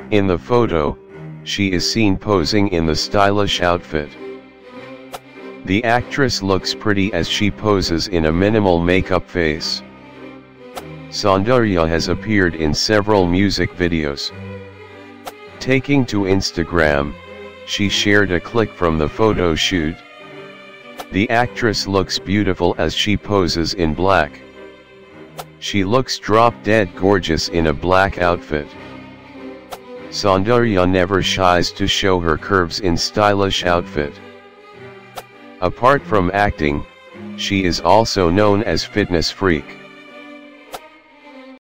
In the photo, she is seen posing in the stylish outfit. The actress looks pretty as she poses in a minimal makeup face. Soundarya has appeared in several music videos. Taking to Instagram, she shared a clip from the photo shoot. The actress looks beautiful as she poses in black. She looks drop-dead gorgeous in a black outfit. Soundarya never shies to show her curves in stylish outfit. Apart from acting, she is also known as fitness freak.